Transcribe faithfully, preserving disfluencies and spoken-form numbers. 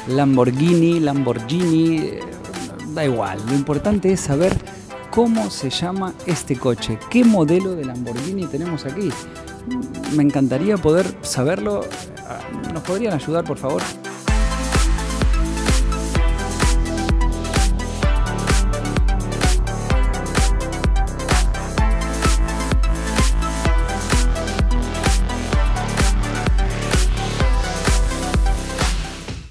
Lamborghini, Lamborghini, eh, da igual. Lo importante es saber cómo se llama este coche, qué modelo de Lamborghini tenemos aquí. Me encantaría poder saberlo. ¿Nos podrían ayudar, por favor?